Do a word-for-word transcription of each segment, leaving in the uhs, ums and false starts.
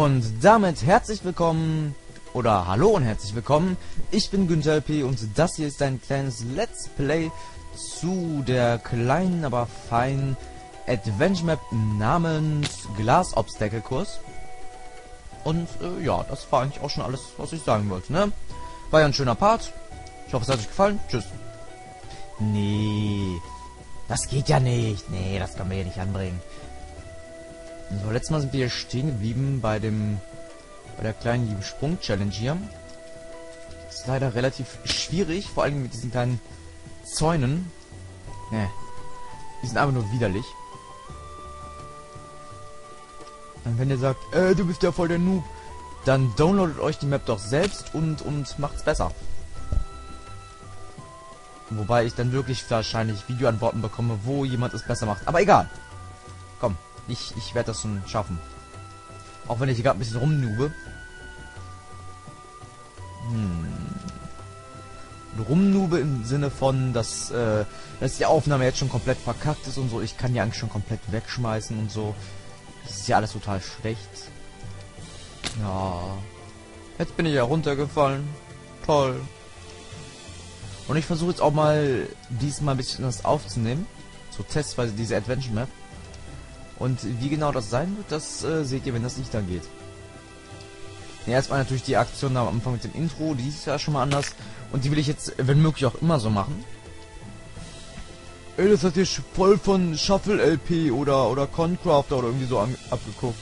Und damit herzlich willkommen, oder hallo und herzlich willkommen. Ich bin Günther L P und das hier ist ein kleines Let's Play zu der kleinen, aber feinen Adventure Map namens Glass Obstacle Kurs. Und äh, ja, das war eigentlich auch schon alles, was ich sagen wollte, ne? War ja ein schöner Part. Ich hoffe, es hat euch gefallen. Tschüss. Nee, das geht ja nicht. Nee, das kann man ja nicht anbringen. So, letztes Mal sind wir hier stehen geblieben bei dem bei der kleinen lieben Sprung-Challenge hier. Das ist leider relativ schwierig, vor allem mit diesen kleinen Zäunen. Ne, die sind einfach nur widerlich. Und wenn ihr sagt, äh, du bist ja voll der Noob, dann downloadet euch die Map doch selbst und, und macht's besser. Wobei ich dann wirklich wahrscheinlich Videoantworten bekomme, wo jemand es besser macht. Aber egal. Komm, ich, ich werde das schon schaffen. Auch wenn ich hier gerade ein bisschen rumnube. Hm. Rumnube im Sinne von, dass, äh, dass die Aufnahme jetzt schon komplett verkackt ist und so. Ich kann die eigentlich schon komplett wegschmeißen und so. Das ist ja alles total schlecht. Ja. Jetzt bin ich ja runtergefallen. Toll. Und ich versuche jetzt auch mal diesmal ein bisschen das aufzunehmen. So testweise diese Adventure Map. Und wie genau das sein wird, das äh, seht ihr, wenn das Licht angeht. Ja, erstmal natürlich die Aktion am Anfang mit dem Intro, die ist ja schon mal anders. Und die will ich jetzt, wenn möglich, auch immer so machen. Ey, das hat dich voll von Shuffle L P oder oder Concrafter oder irgendwie so an, abgeguckt.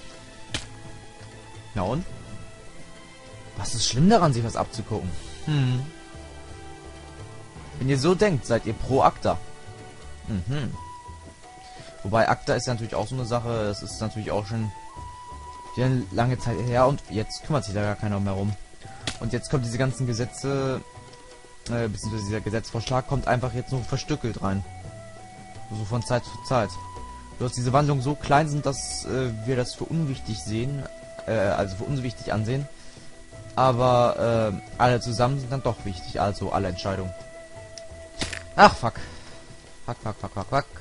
Ja und? Was ist schlimm daran, sich was abzugucken? Hm. Wenn ihr so denkt, seid ihr pro Acta. Mhm. Wobei Acta ist ja natürlich auch so eine Sache, es ist natürlich auch schon wieder eine lange Zeit her und jetzt kümmert sich da gar keiner mehr rum. Und jetzt kommt diese ganzen Gesetze, äh, beziehungsweise dieser Gesetzvorschlag kommt einfach jetzt nur verstückelt rein. So von Zeit zu Zeit. Dass diese Wandlungen so klein sind, dass äh, wir das für unwichtig sehen, äh, also für unwichtig ansehen. Aber äh, alle zusammen sind dann doch wichtig, also alle Entscheidungen. Ach, fuck. Fuck, fuck, fuck, fuck, fuck.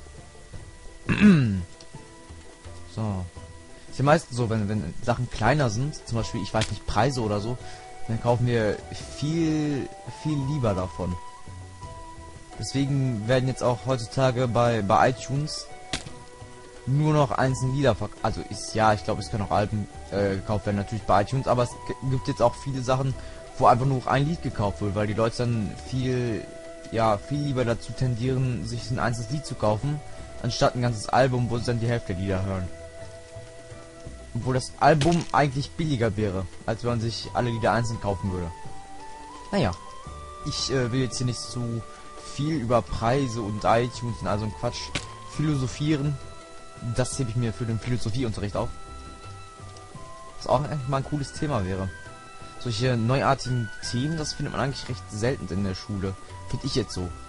So. Ist ja meistens so, wenn, wenn Sachen kleiner sind, zum Beispiel, ich weiß nicht, Preise oder so, dann kaufen wir viel, viel lieber davon. Deswegen werden jetzt auch heutzutage bei, bei iTunes nur noch einzelne Lieder verkauft. Also ist ja, ich glaube, es können auch Alben äh, gekauft werden, natürlich bei iTunes, aber es gibt jetzt auch viele Sachen, wo einfach nur ein Lied gekauft wird, weil die Leute dann viel, ja, viel lieber dazu tendieren, sich ein einzelnes Lied zu kaufen, anstatt ein ganzes Album, wo sie dann die Hälfte der Lieder hören. Obwohl das Album eigentlich billiger wäre, als wenn man sich alle Lieder einzeln kaufen würde. Naja, ich äh, will jetzt hier nicht zu viel über Preise und iTunes und also ein Quatsch philosophieren. Das hebe ich mir für den Philosophieunterricht auf. Was auch eigentlich mal ein cooles Thema wäre. Solche neuartigen Themen, das findet man eigentlich recht selten in der Schule. Finde ich jetzt so.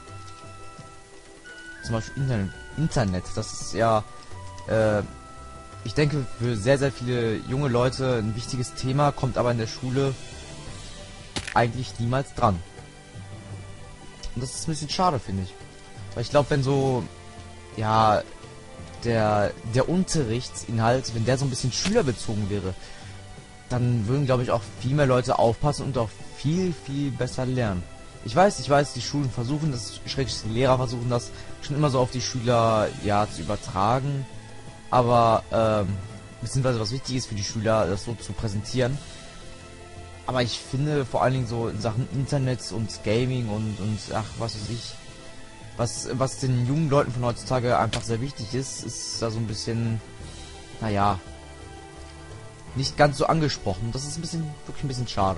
Zum Beispiel Internet. Internet, das ist ja, äh, ich denke, für sehr, sehr viele junge Leute ein wichtiges Thema, kommt aber in der Schule eigentlich niemals dran. Und das ist ein bisschen schade, finde ich. Weil ich glaube, wenn so, ja, der, der Unterrichtsinhalt, wenn der so ein bisschen schülerbezogen wäre, dann würden, glaube ich, auch viel mehr Leute aufpassen und auch viel, viel besser lernen. Ich weiß, ich weiß, die Schulen versuchen das, schrägstrich die Lehrer versuchen das schon immer so auf die Schüler, ja, zu übertragen. Aber, ähm, beziehungsweise was wichtig ist für die Schüler, das so zu präsentieren. Aber ich finde vor allen Dingen so in Sachen Internet und Gaming und, und ach, was weiß ich, was, was den jungen Leuten von heutzutage einfach sehr wichtig ist, ist da so ein bisschen, naja, nicht ganz so angesprochen. Das ist ein bisschen, wirklich ein bisschen schade.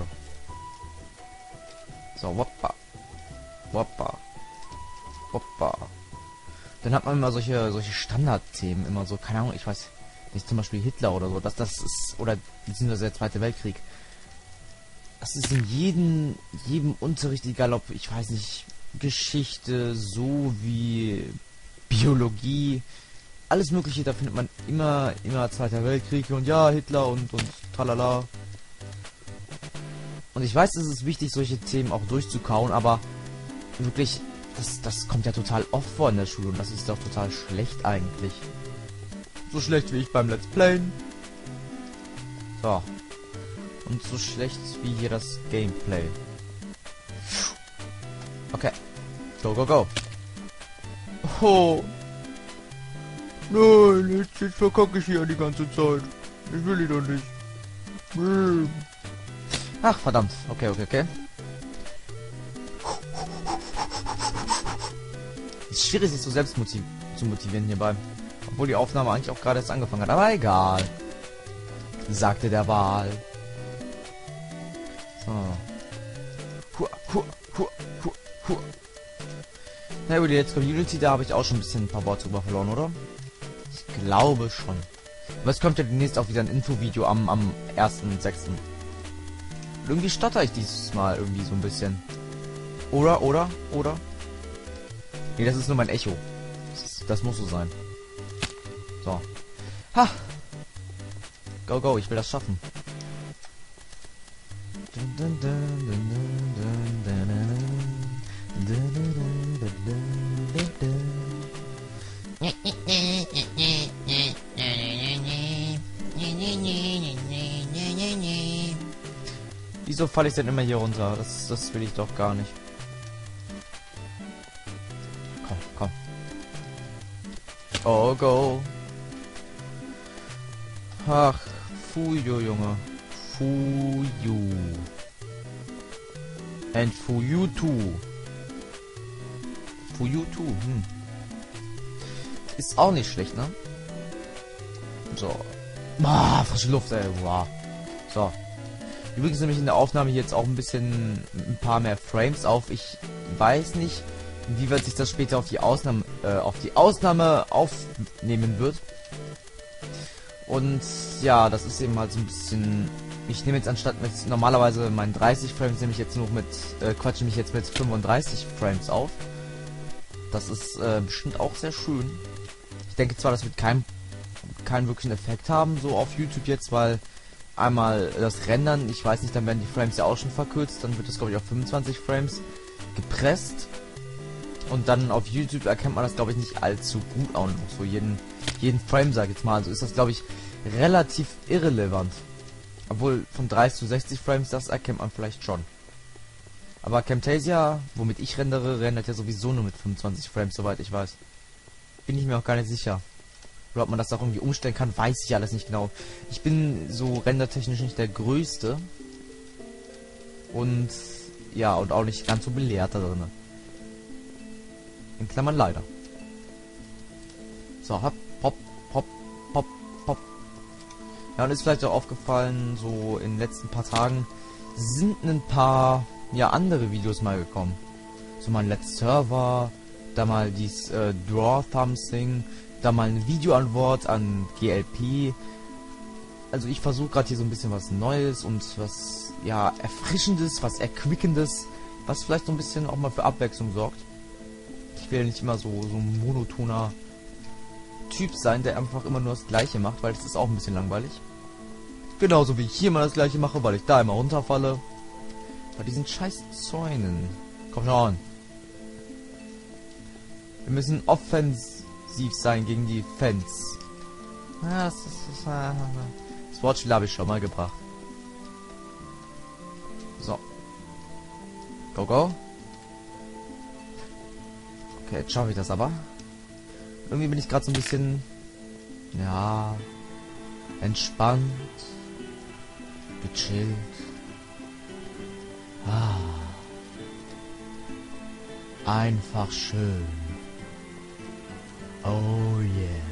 So, woppa. Woppa. Woppa. Dann hat man immer solche solche Standardthemen, immer so, keine Ahnung, ich weiß nicht, zum Beispiel Hitler oder so, dass das ist, oder beziehungsweise der Zweite Weltkrieg. Das ist in jedem, jedem Unterricht, egal ob, ich weiß nicht, Geschichte, so wie Biologie, alles mögliche, da findet man immer, immer Zweiter Weltkrieg und ja, Hitler und, und tralala. Und ich weiß, es ist wichtig, solche Themen auch durchzukauen, aber wirklich, das, das kommt ja total oft vor in der Schule und das ist doch total schlecht eigentlich. So schlecht wie ich beim Let's Playen. So. Und so schlecht wie hier das Gameplay. Okay. Go, go, go. Oh. Nein, jetzt, jetzt verkacke ich hier die ganze Zeit. Ich will die doch nicht. Ach, verdammt. Okay, okay, okay. Es ist schwierig, sich so selbst motiv zu motivieren hierbei. Obwohl die Aufnahme eigentlich auch gerade erst angefangen hat. Aber egal. Sagte der Wal. So. Hua, hua, hua, hua, hua. Na gut, jetzt Community, da habe ich auch schon ein bisschen ein paar Worte drüber verloren, oder? Ich glaube schon. Aber es kommt ja demnächst auch wieder ein Infovideo am, am ersten sechsten Irgendwie stotter ich dieses Mal irgendwie so ein bisschen. Oder, oder, oder? Nee, das ist nur mein Echo. Das, ist, das muss so sein. So. Ha! Go, go, ich will das schaffen. Wieso falle ich denn immer hier runter? Das, das will ich doch gar nicht. Komm, komm. Oh, go. Ach, Fuyo, Junge. Fuyu. And Fuyu too. Fuyu too, hm. Ist auch nicht schlecht, ne? So. Ah, frische Luft, ey. Wow. So. Übrigens nehme ich in der Aufnahme jetzt auch ein bisschen ein paar mehr Frames auf. Ich weiß nicht, wie wird sich das später auf die Ausnahme äh, auf die Ausnahme aufnehmen wird. Und ja, das ist eben halt so ein bisschen. Ich nehme jetzt anstatt mit normalerweise meinen dreißig Frames nehme ich jetzt nur mit äh, quatsche mich jetzt mit fünfunddreißig Frames auf. Das ist äh, bestimmt auch sehr schön. Ich denke zwar, das wird keinen keinen wirklichen Effekt haben so auf YouTube jetzt, weil einmal das Rendern, ich weiß nicht, dann werden die Frames ja auch schon verkürzt, dann wird das glaube ich auf fünfundzwanzig Frames gepresst und dann auf YouTube erkennt man das glaube ich nicht allzu gut auch noch so jeden jeden Frame, sag ich jetzt mal, also ist das glaube ich relativ irrelevant, obwohl von dreißig zu sechzig Frames, das erkennt man vielleicht schon, aber Camtasia, womit ich rendere, rendert ja sowieso nur mit fünfundzwanzig Frames, soweit ich weiß. Bin ich mir auch gar nicht sicher. Oder ob man das auch irgendwie umstellen kann, weiß ich alles nicht genau. Ich bin so rendertechnisch nicht der Größte. Und ja, und auch nicht ganz so belehrt da drin. In Klammern leider. So, hopp, hopp, hopp, hopp, hopp. Ja, und ist vielleicht auch aufgefallen, so in den letzten paar Tagen sind ein paar, ja, andere Videos mal gekommen. So mal ein Let's Server, da mal dies äh, Draw Thumbs Thing, da mal eine Videoantwort an G L P. Also ich versuche gerade hier so ein bisschen was Neues und was, ja, Erfrischendes, was Erquickendes, was vielleicht so ein bisschen auch mal für Abwechslung sorgt. Ich will nicht immer so, so ein monotoner Typ sein, der einfach immer nur das Gleiche macht, weil das ist auch ein bisschen langweilig. Genauso wie ich hier mal das Gleiche mache, weil ich da immer runterfalle. Bei diesen scheiß Zäunen. Komm schon. Wir müssen offensiv sein gegen die Fans. Ja, das, ist, das, das Wortspiel habe ich schon mal gebracht. So. Go, go. Okay, jetzt schaffe ich das aber. Irgendwie bin ich gerade so ein bisschen, ja, entspannt, gechillt. Ah. Einfach schön. Oh yeah.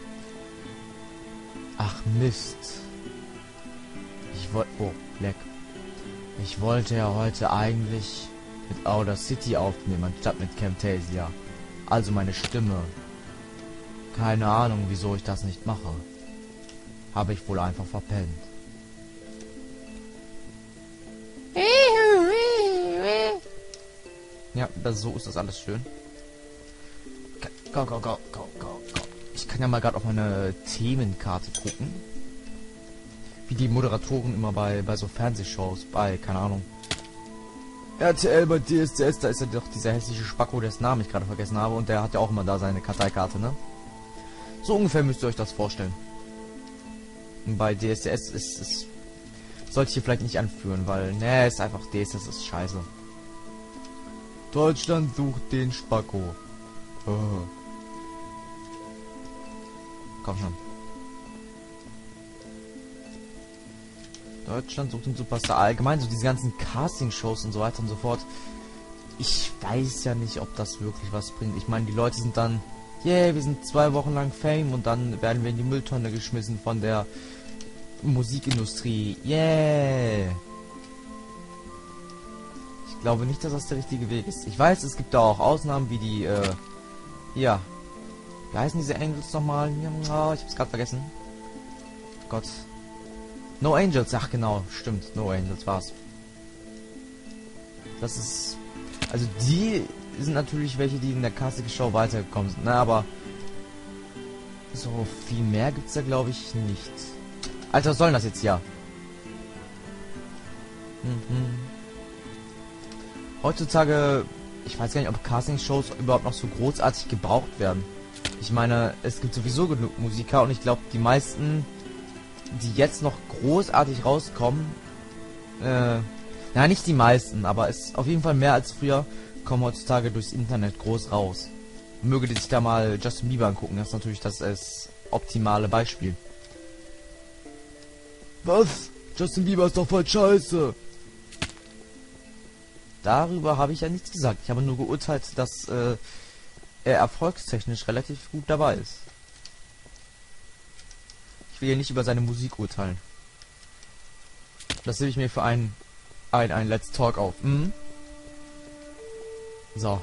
Ach Mist. Ich wollte... Oh, leck. Ich wollte ja heute eigentlich mit Audacity aufnehmen, anstatt mit Camtasia. Also meine Stimme. Keine Ahnung, wieso ich das nicht mache. Habe ich wohl einfach verpennt. Ja, das, so ist das alles schön. Go, go, go, go, go, go. Ich kann ja mal gerade auf meine Themenkarte gucken. Wie die Moderatoren immer bei, bei so Fernsehshows, bei, keine Ahnung. R T L bei D S C S, da ist ja doch dieser hässliche Spacko, dessen Namen ich gerade vergessen habe. Und der hat ja auch immer da seine Karteikarte, ne? So ungefähr müsst ihr euch das vorstellen. Und bei D S C S ist, ist sollte ich hier vielleicht nicht anführen, weil, ne, ist einfach D S S ist scheiße. Deutschland sucht den Spacko. Oh. Komm schon. Deutschland sucht den Superstar. Allgemein so diese ganzen Casting-Shows und so weiter und so fort. Ich weiß ja nicht, ob das wirklich was bringt. Ich meine, die Leute sind dann, yeah, wir sind zwei Wochen lang Fame und dann werden wir in die Mülltonne geschmissen von der Musikindustrie. Yeah. Ich glaube nicht, dass das der richtige Weg ist. Ich weiß, es gibt da auch Ausnahmen, wie die, äh, ja. Wie heißen diese Angels nochmal? Oh, ich hab's gerade vergessen. Gott. No Angels, ach genau, stimmt. No Angels war's. Das ist... Also die sind natürlich welche, die in der Casting-Show weitergekommen sind. Na, aber... So viel mehr gibt's da, glaube ich, nicht. Alter, was soll denn das jetzt hier? Mhm. Heutzutage... Ich weiß gar nicht, ob Casting-Shows überhaupt noch so großartig gebraucht werden. Ich meine, es gibt sowieso genug Musiker und ich glaube, die meisten, die jetzt noch großartig rauskommen, äh, na nicht die meisten, aber es ist auf jeden Fall mehr als früher, kommen heutzutage durchs Internet groß raus. Möge sich da mal Justin Bieber angucken, das ist natürlich das, das optimale Beispiel. Was? Justin Bieber ist doch voll scheiße. Darüber habe ich ja nichts gesagt. Ich habe nur geurteilt, dass äh, er erfolgstechnisch relativ gut dabei ist. Ich will hier nicht über seine Musik urteilen. Das hebe ich mir für ein ein, ein Let's Talk auf. Mhm. So.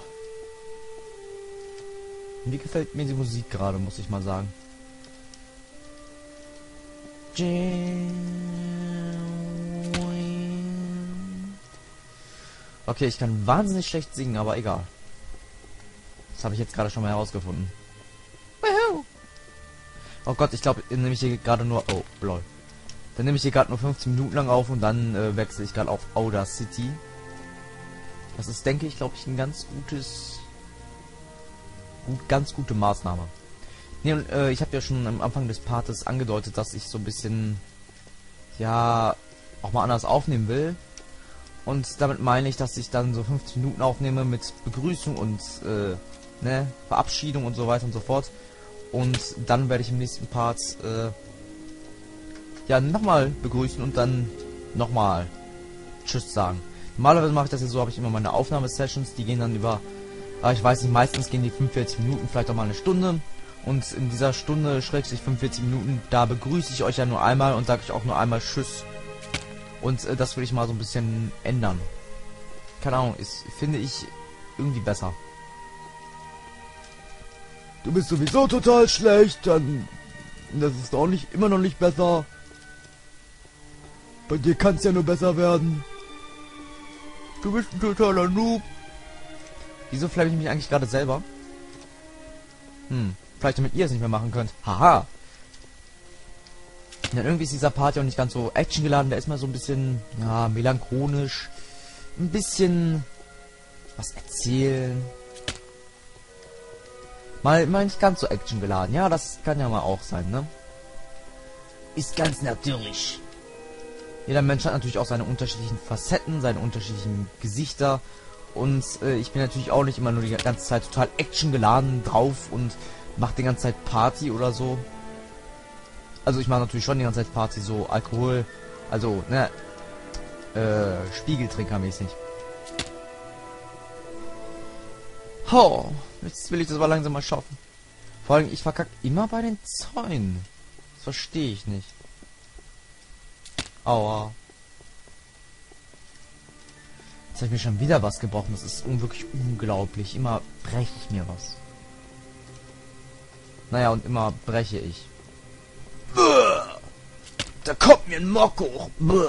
Wie gefällt mir die Musik gerade, muss ich mal sagen. Okay, ich kann wahnsinnig schlecht singen, aber egal. Das habe ich jetzt gerade schon mal herausgefunden. Oh Gott, ich glaube, nehme ich hier gerade nur... Oh, lol. Dann nehme ich hier gerade nur fünfzehn Minuten lang auf und dann äh, wechsle ich gerade auf Outer City. Das ist, denke ich, glaube ich, ein ganz gutes... Gut, ganz gute Maßnahme. Nee, und äh, ich habe ja schon am Anfang des Partes angedeutet, dass ich so ein bisschen... Ja... auch mal anders aufnehmen will. Und damit meine ich, dass ich dann so fünfzehn Minuten aufnehme mit Begrüßung und äh, ne, Verabschiedung und so weiter und so fort. Und dann werde ich im nächsten Part äh, ja nochmal begrüßen und dann nochmal Tschüss sagen. Normalerweise mache ich das ja so, habe ich immer meine Aufnahmesessions, die gehen dann über, äh, ich weiß nicht, meistens gehen die fünfundvierzig Minuten, vielleicht auch mal eine Stunde. Und in dieser Stunde, schrägstrich fünfundvierzig Minuten, da begrüße ich euch ja nur einmal und sage ich auch nur einmal Tschüss. Und äh, das will ich mal so ein bisschen ändern. Keine Ahnung, ist, finde ich irgendwie besser. Du bist sowieso total schlecht, dann... Das ist auch nicht, immer noch nicht besser. Bei dir kann es ja nur besser werden. Du bist ein totaler Noob. Wieso flamme ich mich eigentlich gerade selber? Hm, vielleicht damit ihr es nicht mehr machen könnt. Haha. Ja, irgendwie ist dieser Part ja auch nicht ganz so actiongeladen, der ist mal so ein bisschen, ja, melancholisch. Ein bisschen was erzählen. Mal, mal nicht ganz so actiongeladen. Ja, das kann ja mal auch sein, ne? Ist ganz natürlich. Jeder Mensch hat natürlich auch seine unterschiedlichen Facetten, seine unterschiedlichen Gesichter. Und äh, ich bin natürlich auch nicht immer nur die ganze Zeit total actiongeladen drauf und mache die ganze Zeit Party oder so. Also ich mache natürlich schon die ganze Zeit Party, so Alkohol, also, ne, äh, Spiegeltrinkermäßig. Oh, jetzt will ich das aber langsam mal schaffen. Vor allem, ich verkacke immer bei den Zäunen. Das verstehe ich nicht. Aua. Jetzt habe ich mir schon wieder was gebrochen. Das ist wirklich unglaublich. Immer breche ich mir was. Naja, und immer breche ich. Da kommt mir ein Mock hoch.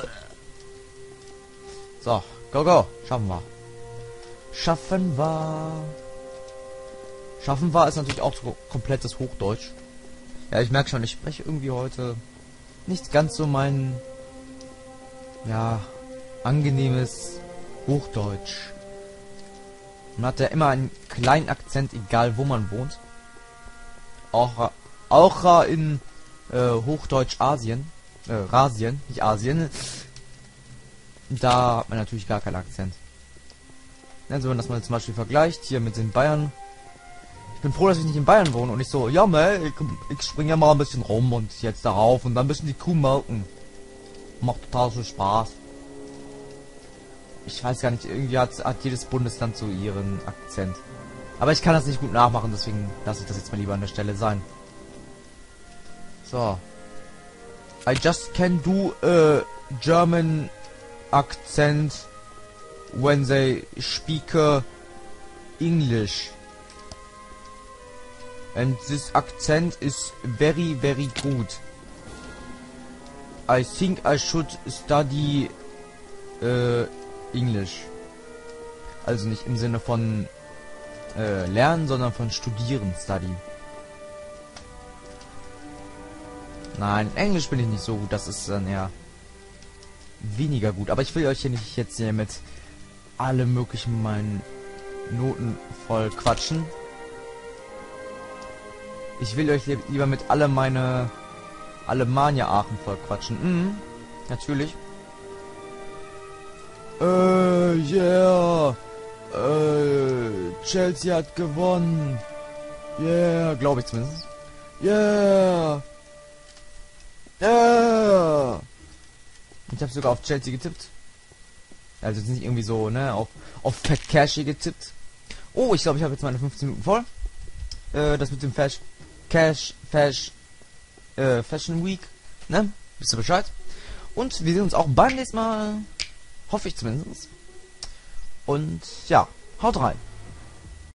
So, go, go. Schaffen wir. Schaffen wir. Schaffen wir ist natürlich auch so komplettes Hochdeutsch. Ja, ich merke schon, ich spreche irgendwie heute nicht ganz so mein, ja, angenehmes Hochdeutsch. Man hat ja immer einen kleinen Akzent, egal wo man wohnt. Auch, auch in äh, Hochdeutsch Asien. Äh, Rasien, nicht Asien. Da hat man natürlich gar keinen Akzent. Also wenn man das mal zum Beispiel vergleicht, hier mit den Bayern. Ich bin froh, dass ich nicht in Bayern wohne und nicht so, ja meh, ich, ich springe ja mal ein bisschen rum und jetzt darauf und dann ein bisschen die Kuh melken. Macht total so Spaß. Ich weiß gar nicht, irgendwie hat, hat jedes Bundesland so ihren Akzent. Aber ich kann das nicht gut nachmachen, deswegen lasse ich das jetzt mal lieber an der Stelle sein. So. I just can do a German accent when they speak uh, English. And this accent is very, very good. I think I should study uh, English. Also nicht im Sinne von äh, lernen, sondern von studieren, study. Nein, in Englisch bin ich nicht so gut, das ist dann eher weniger gut. Aber ich will euch hier nicht jetzt hier mit alle möglichen meinen Noten voll quatschen. Ich will euch lieber mit alle meine Alemannia-Aachen voll quatschen. Mhm, natürlich. Äh, yeah. Äh, Chelsea hat gewonnen. Yeah, glaube ich zumindest. Yeah. Yeah. Ich habe sogar auf Chelsea getippt. Also jetzt nicht irgendwie so, ne, auf auf Fat Cashy getippt. Oh, ich glaube, ich habe jetzt meine fünfzehn Minuten voll. Äh, das mit dem Fash Cash Fash äh, Fashion Week, ne? Wisst ihr Bescheid? Und wir sehen uns auch beim nächsten Mal. Hoffe ich zumindest. Und ja, haut rein.